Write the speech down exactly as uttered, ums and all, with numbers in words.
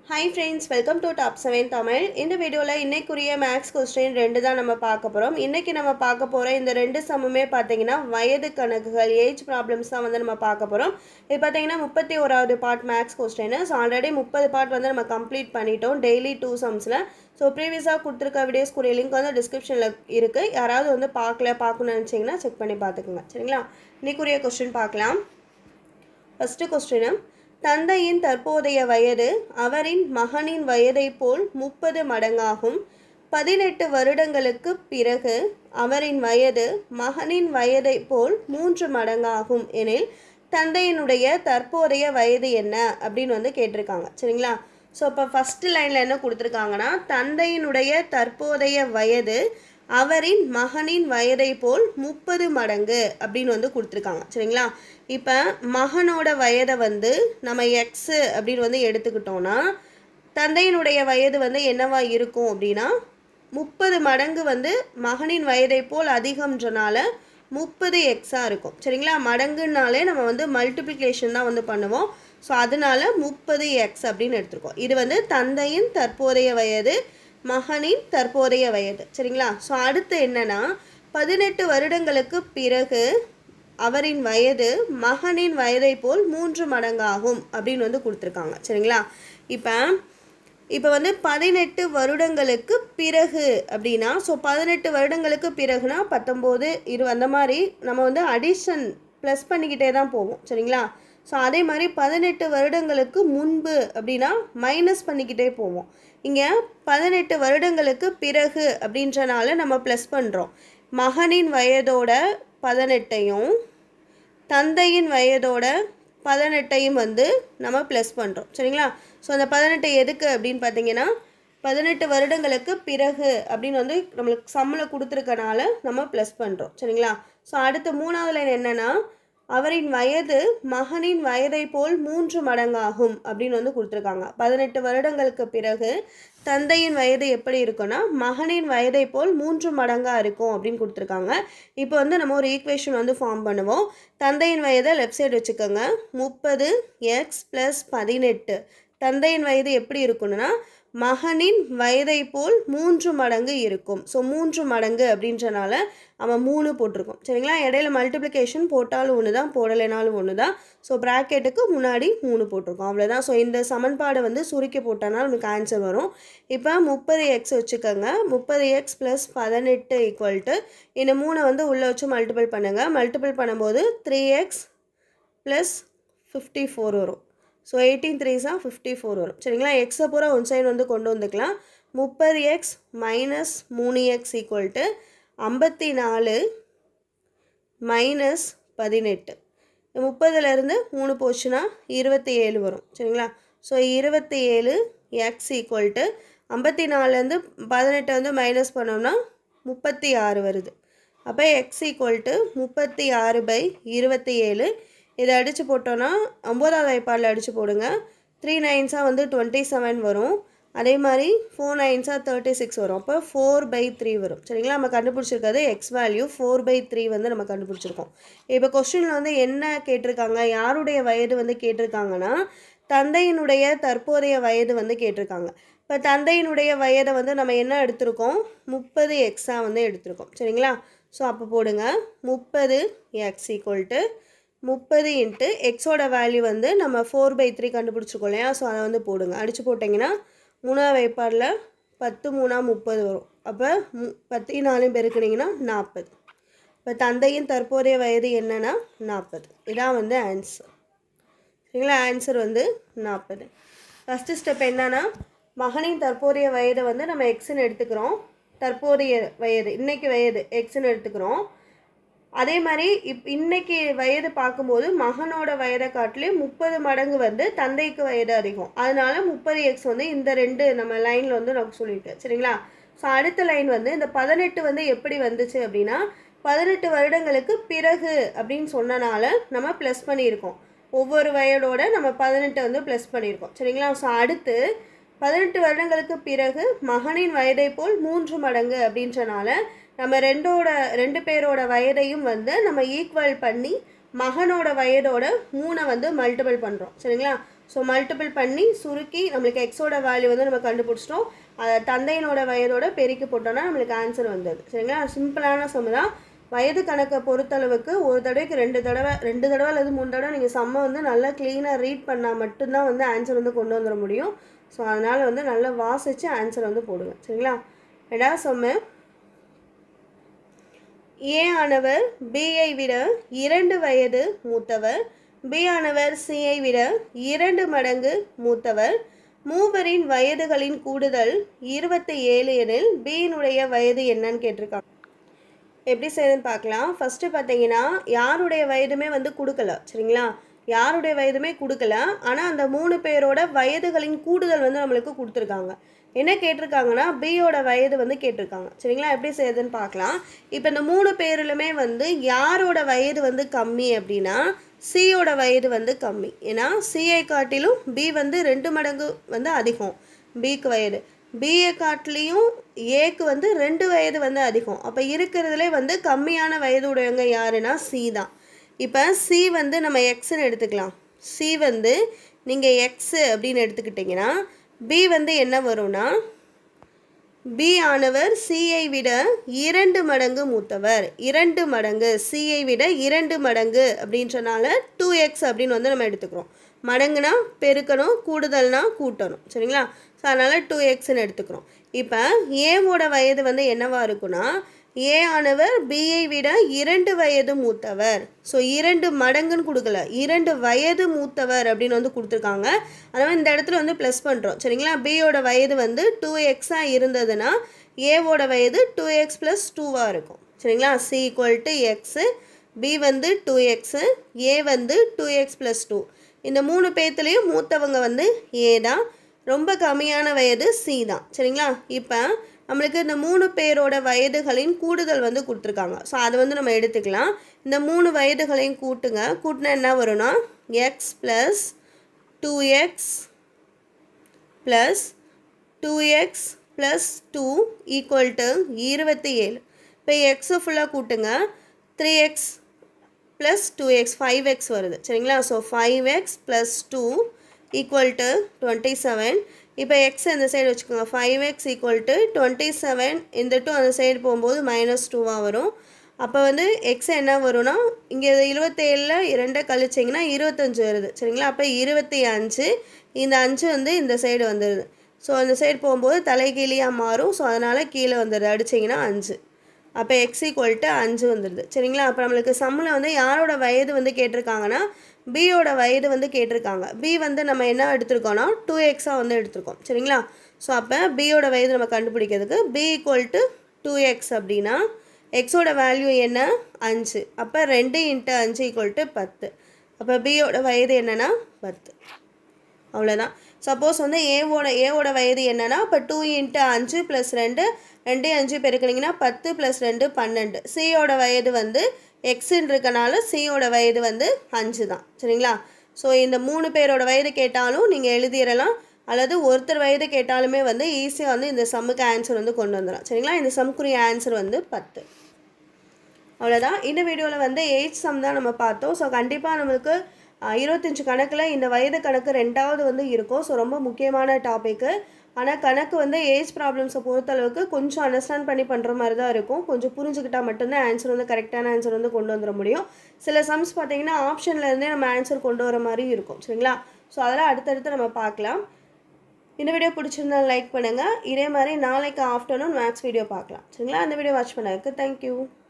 Hi friends, welcome to Top seven Tamil. இந்த வீடியோல இன்னைக்குரிய maths question ரெண்டு தான் நம்ம பார்க்க போறோம். இன்னைக்கு நம்ம பார்க்க போற இந்த ரெண்டு சமமே பாத்தீங்கன்னா வயது கணக்குகள் ஏஜ் ப்ராப்ளம்ஸ் தான் வந்து நம்ம பார்க்க போறோம். இது பாத்தீங்கன்னா முப்பத்தி ஒன்றாவது part maths question. So already முப்பது பார்ட் வந்து நம்ம கம்ப்ளீட் பண்ணிட்டோம் டெய்லி டூ சம்ஸ்ல. சோ ப்ரீவியஸா கொடுத்திருக்க வீடியோஸ் கூடிய லிங்க் வந்து டிஸ்கிரிப்ஷன்ல இருக்கு. யாராவது வந்து பார்க்கல பார்க்கணும்னு நினைச்சீங்கன்னா செக் பண்ணி பாத்துக்கோங்க. சரிங்களா? இன்னைக்குரிய क्वेश्चन பார்க்கலாம். ஃபர்ஸ்ட் क्वेश्चन தந்தையின் தற்போதைய வயது அவரின் மகனின் வயதை போல் முப்பது மடங்காகும். பதினெட்டு வருடங்களுக்கு பிறகு அவரின் வயது மகனின் வயதை போல் மூன்று மடங்காகும் எனில் தந்தையினுடைய தற்போதைய வயது என்ன அப்படின்னு வந்து கேட்டிருக்காங்க. சரிங்களா? ஸோ இப்போ ஃபஸ்ட்டு லைனில் என்ன கொடுத்துருக்காங்கன்னா தந்தையினுடைய தற்போதைய வயது அவரின் மகனின் வயதை போல் முப்பது மடங்கு அப்படின்னு வந்து கொடுத்துருக்காங்க. சரிங்களா? இப்போ மகனோட வயதை வந்து நம்ம எக்ஸு அப்படின்னு வந்து எடுத்துக்கிட்டோன்னா தந்தையினுடைய வயது வந்து என்னவா இருக்கும் அப்படின்னா முப்பது மடங்கு வந்து மகனின் வயதை போல் அதிகம்ன்றனால முப்பது எக்ஸாக இருக்கும். சரிங்களா? மடங்குனாலே நம்ம வந்து மல்டிப்ளிகேஷன் தான் வந்து பண்ணுவோம். ஸோ அதனால முப்பது எக்ஸ் அப்படின்னு எடுத்துருக்கோம். இது வந்து தந்தையின் தற்போதைய வயது மகனின் தற்போதைய வயது. சரிங்களா? ஸோ அடுத்து என்னன்னா பதினெட்டு வருடங்களுக்கு பிறகு அவரின் வயது மகனின் வயதை போல் மூன்று மடங்காகும் அப்படின்னு வந்து கொடுத்துருக்காங்க. சரிங்களா? இப்போ இப்போ வந்து பதினெட்டு வருடங்களுக்கு பிறகு அப்படின்னா ஸோ பதினெட்டு வருடங்களுக்கு பிறகுனா பத்தொம்போது இரு அந்த மாதிரி நம்ம வந்து அடிஷன் ப்ளஸ் பண்ணிக்கிட்டே தான் போவோம். சரிங்களா? ஸோ அதே மாதிரி பதினெட்டு வருடங்களுக்கு முன்பு அப்படின்னா மைனஸ் பண்ணிக்கிட்டே போவோம். இங்கே பதினெட்டு வருடங்களுக்கு பிறகு அப்படின்றனால நம்ம ப்ளஸ் பண்ணுறோம். மகனின் வயதோட பதினெட்டையும் தந்தையின் வயதோட பதினெட்டையும் வந்து நம்ம ப்ளஸ் பண்ணுறோம். சரிங்களா? ஸோ அந்த பதினெட்டு எதுக்கு அப்படின்னு பார்த்தீங்கன்னா பதினெட்டு வருடங்களுக்கு பிறகு அப்படின்னு வந்து நம்மளுக்கு சம்மில் கொடுத்துருக்கனால நம்ம ப்ளஸ் பண்ணுறோம். சரிங்களா? ஸோ அடுத்த மூணாவது லைன் என்னென்னா அவரின் வயது மகனின் வயதை போல் மூன்று மடங்காகும் அப்படின்னு வந்து கொடுத்துருக்காங்க. பதினெட்டு வருடங்களுக்கு பிறகு தந்தையின் வயது எப்படி இருக்குன்னா மகனின் வயதை போல் மூன்று மடங்காக இருக்கும் அப்படின்னு கொடுத்துருக்காங்க. இப்போ வந்து நம்ம ஒரு ஈக்குவேஷன் வந்து ஃபார்ம் பண்ணுவோம். தந்தையின் வயதை லெஃப்ட் சைடு வச்சுக்கோங்க. முப்பது எக்ஸ் ப்ளஸ் பதினெட்டு தந்தையின் வயது எப்படி இருக்குன்னா மகனின் வயதை போல் மூன்று மடங்கு இருக்கும். ஸோ மூன்று மடங்கு அப்படின்றனால அவன் மூணு போட்டிருக்கோம். சரிங்களா? இடையில மல்டிப்ளிகேஷன் போட்டாலும் ஒன்று தான் போடலைனாலும் ஒன்று தான். ஸோ ப்ராக்கெட்டுக்கு முன்னாடி மூணு போட்டிருக்கோம். அவ்வளோதான். ஸோ இந்த சமன்பாடை வந்து சுருக்கி போட்டோன்னா நமக்கு ஆன்சர் வரும். இப்போ முப்பது எக்ஸ் வச்சுக்கோங்க. முப்பது எக்ஸ் ப்ளஸ் பதினெட்டு ஈக்குவல் டு இந்த மூணை வந்து உள்ளே வச்சு மல்டிபிள் பண்ணுங்கள். மல்டிபிள் பண்ணும்போது three X plus fifty four வரும். ஸோ எயிட்டீன் த்ரீஸாக ஃபிஃப்டி ஃபோர் வரும். சரிங்களா? எக்ஸை பூரா ஒன் சைடு வந்து கொண்டு வந்துக்கலாம். முப்பது எக்ஸ் மைனஸ் மூணு எக்ஸ் ஈக்குவல் டு ஐம்பத்தி நாலு மைனஸ் பதினெட்டு. முப்பதுலேருந்து மூணு போச்சுன்னா இருபத்தி ஏழு வரும். சரிங்களா? ஸோ இருபத்தி ஏழு எக்ஸ் ஈக்குவல் டு ஐம்பத்தி நாலுலேருந்து பதினெட்டை வந்து மைனஸ் பண்ணோம்னா முப்பத்தி ஆறு வருது. அப்போ எக்ஸ் ஈக்குவல் டு முப்பத்தி ஆறு பை இருபத்தி ஏழு. இதை அடித்து போட்டோன்னா ஒம்போதாவது வாய்ப்பாடில் அடித்து போடுங்க. த்ரீ நைன்ஸாக வந்து டுவெண்ட்டி செவன் வரும். அதே மாதிரி ஃபோர் நைன்ஸாக தேர்ட்டி சிக்ஸ் வரும். அப்போ ஃபோர் பை த்ரீ வரும். சரிங்களா? நம்ம கண்டுபிடிச்சிருக்கிறது X value four by three வந்து நம்ம கண்டுபிடிச்சிருக்கோம். இப்போ கொஸ்டினில் வந்து என்ன கேட்டிருக்காங்க, யாருடைய வயது வந்து கேட்டிருக்காங்கன்னா தந்தையினுடைய தற்போதைய வயது வந்து கேட்டிருக்காங்க. இப்போ தந்தையினுடைய வயதை வந்து நம்ம என்ன எடுத்திருக்கோம், முப்பது எக்ஸாக வந்து எடுத்திருக்கோம். சரிங்களா? ஸோ அப்போ போடுங்க முப்பது எக்ஸ் ஈக்குவல் டு முப்பது இன்ட்டு எக்ஸோட வேல்யூ வந்து நம்ம ஃபோர் பை த்ரீ கண்டுபிடிச்சிருக்கோம் இல்லையா? ஸோ அதை வந்து போடுங்க. அடித்து போட்டிங்கன்னா மூணாவது வைப்பாடில் பத்து மூணா முப்பது வரும். அப்போ மு பத்து நாலும் பெருக்குனிங்கன்னா நாற்பது. இப்போ தந்தையின் தற்போதைய வயது என்னன்னா நாற்பது. இதான் வந்து ஆன்சர். சரிங்களா? ஆன்சர் வந்து நாற்பது. ஃபஸ்ட்டு ஸ்டெப் என்னன்னா மகனின் தற்போதைய வயதை வந்து நம்ம எக்ஸ்ன்னு எடுத்துக்கிறோம். தற்போதைய வயது இன்னைக்கு வயது எக்ஸ்ன்னு எடுத்துக்கிறோம். அதே மாதிரி இப் இன்னைக்கு வயது பார்க்கும்போது மகனோட வயதை காட்டிலும் முப்பது மடங்கு வந்து தந்தைக்கு வயது அதிகம். அதனால முப்பது எக்ஸ் வந்து இந்த ரெண்டு நம்ம லைனில் வந்து நமக்கு சொல்லியிருக்கேன். சரிங்களா? ஸோ அடுத்த லைன் வந்து இந்த பதினெட்டு வந்து எப்படி வந்துச்சு அப்படின்னா பதினெட்டு வருடங்களுக்கு பிறகு அப்படின்னு சொன்னனால நம்ம ப்ளஸ் பண்ணியிருக்கோம். ஒவ்வொரு வயதோட நம்ம பதினெட்டு வந்து ப்ளஸ் பண்ணியிருக்கோம். சரிங்களா? ஸோ அடுத்து பதினெட்டு வருடங்களுக்கு பிறகு மகனின் வயதை போல் மூன்று மடங்கு அப்படின்றனால நம்ம ரெண்டோட ரெண்டு பேரோட வயதையும் வந்து நம்ம ஈக்குவல் பண்ணி மகனோட வயதோட மூணை வந்து மல்டிபிள் பண்ணுறோம். சரிங்களா? ஸோ மல்டிபிள் பண்ணி சுருக்கி நம்மளுக்கு எக்ஸோட வேல்யூ வந்து நம்ம கண்டுபிடிச்சிட்டோம். அதை தந்தையினோட வயதோட பெருக்கி போட்டோம்னா நம்மளுக்கு ஆன்சர் வந்தது. சரிங்களா? சிம்பிளான சம் தான். வயது கணக்கை பொறுத்தளவுக்கு ஒரு தடவைக்கு ரெண்டு தடவை ரெண்டு தடவை அல்லது மூணு தடவை நீங்கள் சம்மை வந்து நல்லா க்ளீனாக ரீட் பண்ணால் மட்டும்தான் வந்து ஆன்சர் வந்து கொண்டு வந்துட முடியும். ஸோ அதனால் வந்து நல்லா வாசித்து ஆன்சர் வந்து போடுங்க. சரிங்களா? ரெண்டாவது சம்மு, ஏ ஆனவர் பியை விட இரண்டு வயது மூத்தவர், பி ஆனவர் சியை விட இரண்டு மடங்கு மூத்தவர், மூவரின் வயதுகளின் கூடுதல் இருபத்தி ஏழு எனில் பியினுடைய வயது என்னன்னு கேட்டிருக்காங்க. எப்படி செய்யுதுன்னு பார்க்கலாம். ஃபஸ்ட்டு பார்த்தீங்கன்னா யாருடைய வயதுமே வந்து கொடுக்கல. சரிங்களா? யாருடைய வயதுமே கொடுக்கல. ஆனால் அந்த மூணு பேரோட வயதுகளின் கூடுதல் வந்து நம்மளுக்கு கொடுத்துருக்காங்க. என்ன கேட்டிருக்காங்கன்னா பியோட வயது வந்து கேட்டிருக்காங்க. சரிங்களா? எப்படி செய்யுதுன்னு பார்க்கலாம். இப்போ இந்த மூணு பேரிலுமே வந்து யாரோட வயது வந்து கம்மி அப்படின்னா சியோட வயது வந்து கம்மி. ஏன்னா சிஐ காட்டிலும் பி வந்து ரெண்டு மடங்கு வந்து அதிகம் பிக்கு வயது. பிஏ காட்டிலையும் ஏக்கு வந்து ரெண்டு வயது வந்து அதிகம். அப்போ இருக்கிறதுலே வந்து கம்மியான வயது உடையவங்க யாருன்னா சி தான். இப்போ சி வந்து நம்ம எக்ஸ்ன்னு எடுத்துக்கலாம். சி வந்து நீங்கள் எக்ஸு அப்படின்னு எடுத்துக்கிட்டிங்கன்னா பி வந்து என்ன வரும்னா பி ஆனவர் சியை விட இரண்டு மடங்கு மூத்தவர். இரண்டு மடங்கு சியை விட இரண்டு மடங்கு அப்படின்றனால டூ எக்ஸ் அப்படின்னு வந்து நம்ம எடுத்துக்கிறோம். மடங்குனா பெருக்கணும், கூடுதல்னா கூட்டணும். சரிங்களா? ஸோ அதனால் டூ எக்ஸ்ன்னு எடுத்துக்கிறோம். இப்போ ஏவோட வயது வந்து என்னவா இருக்குன்னா ஏ ஆனவர் பியை விட இரண்டு வயது மூத்தவர். ஸோ இரண்டு மடங்குன்னு கொடுக்கல, இரண்டு வயது மூத்தவர் அப்படின்னு வந்து கொடுத்துருக்காங்க. அதனால் இந்த இடத்துல வந்து ப்ளஸ் பண்ணுறோம். சரிங்களா? பியோட வயது வந்து டூ எக்ஸாக இருந்ததுன்னா ஏவோட வயது டூ எக்ஸ் ப்ளஸ் டூவாக இருக்கும். சரிங்களா? C equal to X, B வந்து டூ எக்ஸு, ஏ வந்து டூ எக்ஸ் ப்ளஸ் டூ. இந்த மூணு பேர்த்துலேயும் மூத்தவங்க வந்து ஏ தான், ரொம்ப கம்மியான வயது சி தான். சரிங்களா? இப்போ நம்மளுக்கு இந்த மூணு பேரோட வயதுகளின் கூடுதல் வந்து கொடுத்துருக்காங்க. ஸோ அதை வந்து நம்ம எடுத்துக்கலாம். இந்த மூணு வயதுகளையும் கூட்டுங்க. கூட்டினா என்ன வரும்னா X plus two X plus two X plus two equal to இருபத்தி ஏழு. இப்போ எக்ஸு ஃபுல்லாக கூட்டுங்க. Three X plus two X five X வருது. சரிங்களா? So five X plus two equal to twenty seven. இப்போ எக்ஸ் இந்த சைடு வச்சுக்கோங்க. Five X equal to twenty seven. இந்த டூ அந்த சைடு போகும்போது மைனஸ் டூவாக வரும். அப்போ வந்து எக்ஸ் என்ன வரும்னா இங்கே இருபத்தேழில் இரண்டை கழிச்சிங்கன்னா இருபத்தஞ்சு வருது. சரிங்களா? அப்போ இருபத்தி அஞ்சு. இந்த அஞ்சு வந்து இந்த சைடு வந்துடுது. ஸோ அந்த சைடு போகும்போது தலைகீழியாக மாறும். ஸோ அதனால் கீழே வந்துடுது. அடிச்சிங்கன்னா அஞ்சு. அப்போ எக்ஸ் ஈக்குவல் டு அஞ்சு வந்துடுது. சரிங்களா? அப்போ நம்மளுக்கு சம்மில் வந்து யாரோட வயது வந்து கேட்டிருக்காங்கன்னா பியோட வயது வந்து கேட்டிருக்காங்க. பி வந்து நம்ம என்ன எடுத்திருக்கோன்னா டூ எக்ஸாக வந்து எடுத்திருக்கோம். சரிங்களா? ஸோ அப்போ பியோட வயது நம்ம கண்டுபிடிக்கிறதுக்கு B equal to two X அப்படின்னா எக்ஸோட வேல்யூ என்ன அஞ்சு. அப்போ ரெண்டு இன்ட்டு அஞ்சு ஈக்குவல் டு பத்து. அப்போ பியோட வயது என்னென்னா பத்து. அவ்வளோதான். சப்போஸ் வந்து ஏவோட ஏவோட வயது என்னென்னா இப்போ டூ இன்ட்டு அஞ்சு ப்ளஸ் ரெண்டு, ரெண்டு அஞ்சு பெருக்கினீங்கன்னா பத்து ப்ளஸ் ரெண்டு பன்னெண்டு. சியோட வயது வந்து எக்ஸுன்னு இருக்கனால சியோட வயது வந்து அஞ்சு தான். சரிங்களா? ஸோ இந்த மூணு பேரோட வயது கேட்டாலும் நீங்கள் எழுதிடலாம், அல்லது ஒருத்தர் வயது கேட்டாலுமே வந்து ஈஸியாக வந்து இந்த சம்முக்கு ஆன்சர் வந்து கொண்டு வந்துடலாம். சரிங்களா? இந்த சம்க்குரிய ஆன்சர் வந்து பத்து. அவ்வளோதான். இந்த வீடியோவில் வந்து எயிட் சம் தான் நம்ம பார்த்தோம். ஸோ கண்டிப்பாக நம்மளுக்கு இருபத்தஞ்சு கணக்கில் இந்த வயது கணக்கு ரெண்டாவது வந்து இருக்கும். ஸோ ரொம்ப முக்கியமான டாப்பிக்கு. ஆனால் கணக்கு வந்து ஏஜ் ப்ராப்ளம்ஸை பொறுத்தளவுக்கு கொஞ்சம் அண்டர்ஸ்டாண்ட் பண்ணி பண்ணுற மாதிரி தான் இருக்கும். கொஞ்சம் புரிஞ்சுக்கிட்டால் மட்டும்தான் ஆன்சர் வந்து கரெக்டான ஆன்சர் வந்து கொண்டு வந்துட முடியும். சில சம்ஸ் பார்த்திங்கன்னா ஆப்ஷன்லேருந்தே நம்ம ஆன்சர் கொண்டு வர மாதிரி இருக்கும். சரிங்களா? ஸோ அதெல்லாம் அடுத்தடுத்து நம்ம பார்க்கலாம். இந்த வீடியோ பிடிச்சிருந்தால் லைக் பண்ணுங்கள். இதே மாதிரி நாளைக்கு ஆஃப்டர்நூன் மேக்ஸ் வீடியோ பார்க்கலாம். சரிங்களா? அந்த வீடியோ வாட்ச் பண்ணதுக்கு தேங்க்யூ.